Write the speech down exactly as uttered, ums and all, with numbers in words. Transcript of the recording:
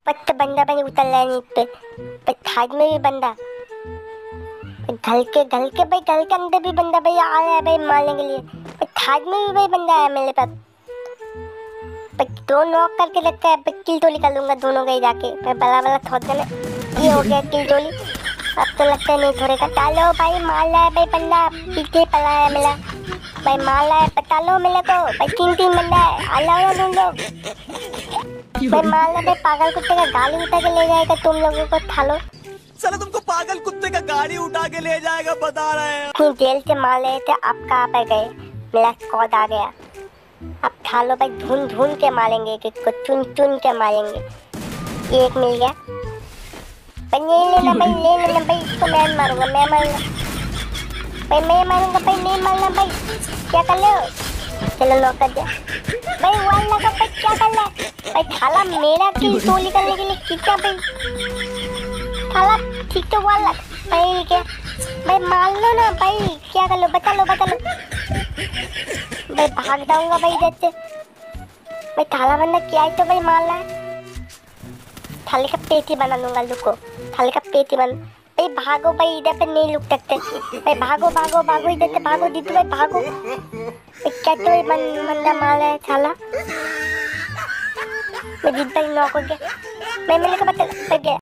पत्त बंदा भाई उतर रहा है नीचे पे। भाई थाज में भी बंदा, घर के घर के भाई घर के अंदर भी बंदा भाई आ रहा है भाई मारने के लिए। भाई थाज में भी भाई बंदा है मेरे पास। भाई दो नॉक करके रखा है, भाई किल टोली कर लूंगा दोनों का ही जाके। भाई बड़ा बड़ा थोड़ा देना, ये हो गया किल टोली। अब तो लगता है नहीं थोड़े का। डालो भाई मार रहा है भाई बंदा, पीछे पड़ा है मेरा भाई, मार रहा है पता लो मेरे को। भाई तीन तीन बंदा है, अल्लाह ना तुम लोग भाई मार रहा है भाई। पागल कुत्ते का गाली उठा के ले जाएगा तुम लोगों को, खा लो। साला तुमको पागल कुत्ते का गाड़ी उठा के ले जाएगा बता रहे हैं। इतनी जेल से मार रहे थे, अब कहाँ पे गए? मेरा स्क्वाड आ गया, अब खा लो भाई। ढूंढ ढूंढ के मारेंगे, एक एक को चुन चुन के मारेंगे। ये एक मिल गया भाई, नहीं लेना भाई, ले लेना भाई। इसको मैं मारूंगा, मैं मारूंगा भाई, मैं मारूंगा भाई, नहीं मारना भाई। क्या कर ले हो? चलो लॉक कर दिया भाई। वाल लगा भाई, क्या कर रहा है भाई? थाला मेरा किल टोली करने के लिए खींचा भाई। थाला ठीक तो वाल लग भाई, क्या भाई मार लो ना भाई, क्या कर लो? बता लो बता लो भाई, भाग जाऊंगा भाई इधर से भाई। थाला बंदा क्या है तो भाई मार रहा है। थाले का पेट ही बना लूंगा, रुको। थाले का पेट ही बन भाई। भागो भाई, इधर पे नहीं लुक सकते भाई। भागो भागो भागो, इधर से भागो दीदू भाई, भागो भाई। क्या तो ये बन, बंदा मार रहा है थाला। मैं जीत भाई नॉक हो गया भाई, मेरे को पता लग गया